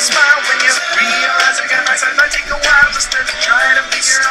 smile when you realize I got nights that might take a while just to try to figure